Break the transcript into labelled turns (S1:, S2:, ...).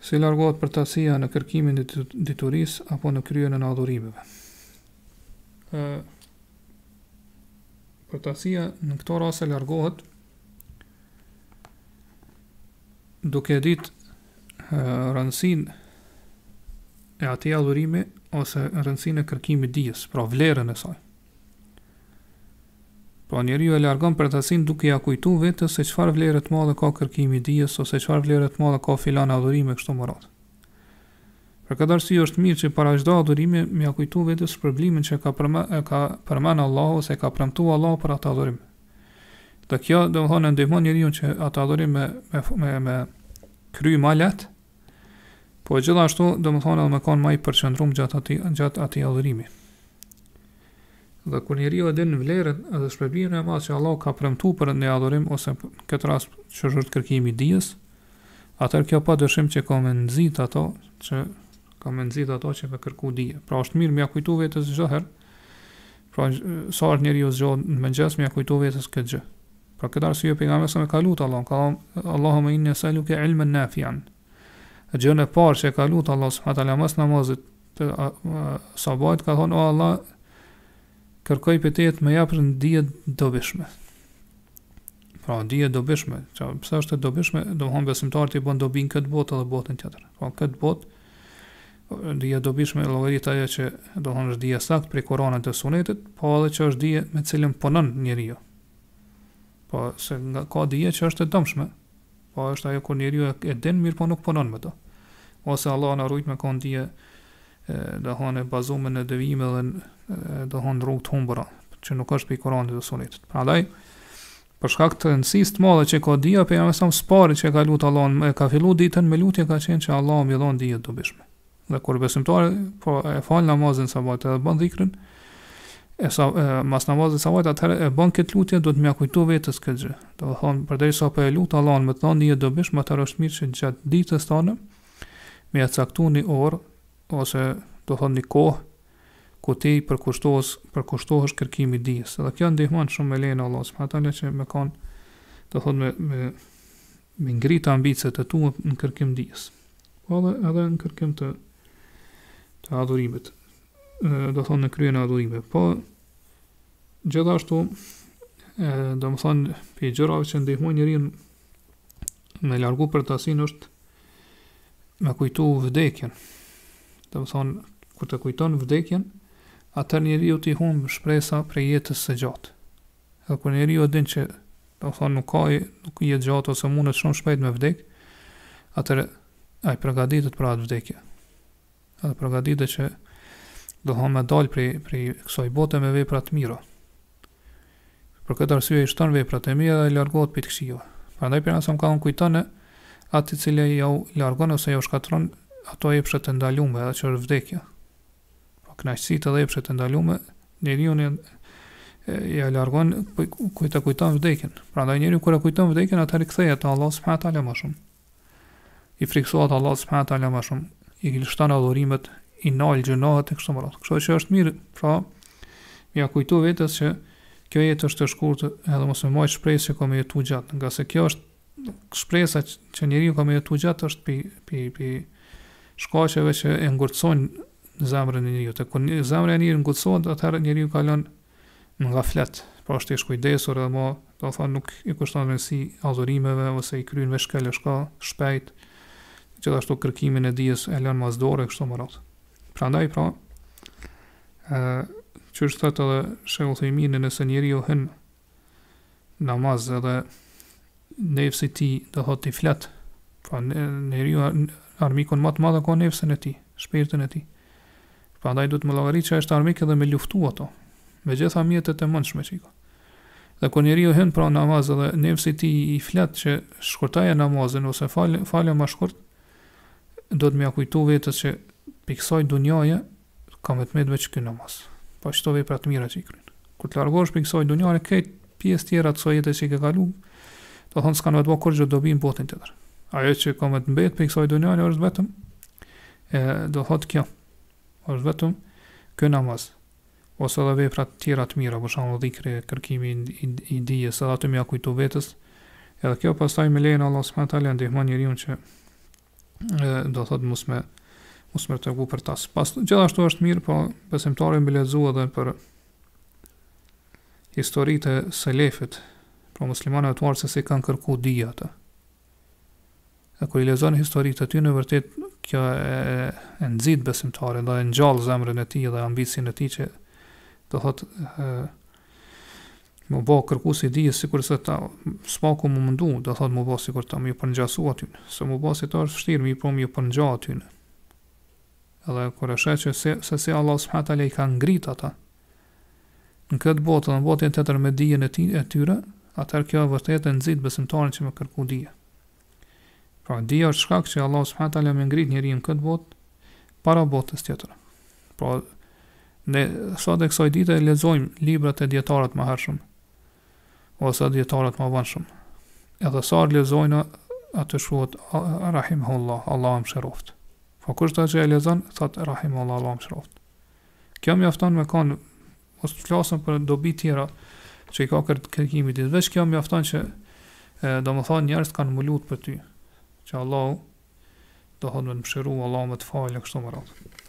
S1: Si largohet përtasia në kërkimin e diturisë apo në kryen e adhurimeve. Përtasia në këto raste largohet duke ditë rëndësinë e atij adhurimi ose rëndësinë e kërkimit dijes, pra vlerën e saj. Pra njeriu e largon përtasinë duke ja kujtuar vetes se çfarë vlerë të madhe ka kërkimi i dijes ose çfarë vlerë të madhe ka filan adhurimi kështu më radh. Për këtë arsye është mirë që para çdo adhurimi me ja kujtuar vetes shpërblimin që ka përmend Allahu ose ka premtuar Allahu për atë adhurim. Dhe kjo do të thonë ndihmon njeriu që atë adhurim me kry më lehtë, po gjithashtu do të thonë edhe më kanë më i përqendruar gjatë atij adhurimi. Dhe kur njeriu e din vlerën edhe shpërblimin e madh që Allahu ka premtuar për një adhurim ose në këtë rast që është kërkimi i dijes, atëherë kjo padyshim që ka me nxit ato që ka kërku dije. Pra është mirë me ja kujtu vetes çdo herë. Pra sa është njeriu zgjohet në mëngjes me ja kujtu vetes këtë gjë. Pra këtë arsye pejgamberi sa me ka lut Allahun, ka Allahumma inni as'aluka ilman nafi'an. Gjën e parë që ka lut Allah subhanahu wa taala mas namazit sabat ka thonë o Allah, kërkoj për te të më japë në dije dobishme. Pra, dije dobishme. Pse është e dobishme? Do më besimtarët i bën dobi në këtë botë edhe botën tjetër. Pra, këtë botë, dije dobishme llogarit ajo që do thonë është dije sakt prej Kuranit dhe Sunetit, po edhe që është dije me cilën punon njeriu. Po, se ka dije që është e dëmshme. Po, është ajo kur njeriu e din mirë po nuk punon me to. Ose Allah na rujt me kon dije do thonë bazuar në devijime dhe do thonë rrugë të humbura, që nuk është për Kuranit dhe Sunetit. Prandaj, për shkak të rëndësisë të madhe që ka dija, pejgamberi sa spari që ka lut Allahun, ka filluar ditën me lutje ka qenë që Allahu më dhon dije të dobishme. Dhe kur besimtari po e fal namazin sabat edhe bën dhikrën, mas namazit sabat atëherë e bën këtë lutje, do të më kujtoj vetes këtë gjë. Do thonë përderisa po e lut Allahun me të dhënë dije të dobishme, atëherë është mirë që gjatë ditës tonë me caktuar një orë ose do thonë një kohë ku ti përkushtohesh kërkimi i dijes. Dhe kjo ndihmon shumë me lejen e Allahut subhanahu wa taala që me kanë do thonë me ngrit ambicet e tua në kërkim dijes. Po edhe në kërkim të adhurimit. Do thonë në kryen e adhurimit. Po gjithashtu do të thonë për gjërave që ndihmojnë njeriu me largu përtasinë është me kujtu vdekjen. Do të thonë kur të kujton vdekjen, atëherë njeriu t'i humb shpresa për jetës së gjatë. Edhe kur njeriu din që do të thonë nuk jetë gjatë ose mundet shumë shpejt me vdek, atëherë ai përgatitet për atë vdekje. Edhe përgatitet që do thonë me dal prej kësaj bote me vepra të mira. Për këtë arsye i shton veprat e mira dhe largohet prej të këqijave. Prandaj pejgamberi ka thënë kujtone atë i cili jau largon ose jau shkatron ato epshet të ndalume edhe që është vdekja. Po kënaqësitë edhe epshet të ndalume, njeriu ja largon kujton vdekjen. Prandaj njeriu kur e kujton vdekjen, atëherë kthehet te Allah subhanahu wa taala më shumë. I friksohet Allah subhanahu wa taala më shumë. I lështon adhurimet, i nal gjunohet e kështu me radhë. Kështu që është mirë, pra ja kujto vetes që kjo jetë është e shkurtër, edhe mos më maj shpresë që ka me jetu gjatë, nga se kjo është shpresa që njeriu ka me jetu gjatë është pi shkaqeve që e ngurtësojnë zemrën e njeriu. Kur zemra e njeriu ngurtësohet, atëherë njeriu kalon në gaflet, pra është i shkujdesur edhe më, do të thonë nuk i kushton rëndësi adhurimeve ose i kryen veç shka shpejt, gjithashtu kërkimin e dijes e lën mas dore kështu më radhë. Prandaj pra, që është thëtë edhe Shekull Thejmini, nëse njeriu hyn namaz edhe nefsi ti do thotë i flet, pra njeriu armikun më të madh ka nefsin e tij, shpirtin e tij. Prandaj duhet më llogarit që është armik edhe me luftu ato, me gjitha mjetet e mundshme që i ka. Dhe kur njeriu hyn pra namaz edhe nefsi i tij i flet që shkurtoje namazin ose falë më shkurt, do të më kujtu vetes që piksoj dunjaje ka me të me veç ky namaz. Po çto vepra të mira që i kryen. Kur të largohesh prej kësaj dunjare, këtë pjesë tjera të kësaj jete që ke kaluar, do thonë s'kan më të bëj kurrë dobi në botën tjetër. Ajo që ka më të mbet prej kësaj dunjare është vetëm do thotë kjo. Është vetëm ky namaz. Ose edhe vepra të tjera të mira, për shembull dhikri, kërkimi i dijes, edhe ato më kujto vetes. Edhe kjo pastaj me lejen e Allah subhanahu wa taala ndihmon njeriu që do thot mos me tregu për tas. Pas gjithashtu është mirë, po besimtari mbi lexu edhe për historitë e selefit, pra muslimanëve të marrë se si kanë kërku dija ata. E kur I lexon historitë aty, në vërtet kjo e nxit besimtarin, dhe e ngjall zemrën e tij dhe ambicin e tij që do thot më bë kërkuesi I dijes sikur se ta s'paku më mundu, do thot më bë sikur ta më përngjasu aty. Se më bë si ta është vështirë, më po më përngja aty. Edhe kur e sheh që se si Allah subhanahu taala I ka ngrit ata në këtë botë, në botën tjetër me dijen e tyre, atëherë kjo vërtet e nxit besimtarin që më kërku dije. Pra dija është shkak që Allah subhanahu taala më ngrit njeriu në këtë botë para botës tjetër. Pra ne sot e kësaj dite lexojmë librat e dietarëve më hershëm ose dietarët më vonë. Edhe sa lexojnë atë shuhet rahimahullah, Allah më shëroft. Po kush ta që e lexon thot rahimahullah, Allah më shëroft. Kjo mjafton me kanë ose të flasëm për dobi tjera që I ka kërkimi ditë. Veç kjo mjafton që do më thonë njerëz kanë më lut për ty, që Allah do thonë më mëshiru, Allah më të falë, kështu më radhë.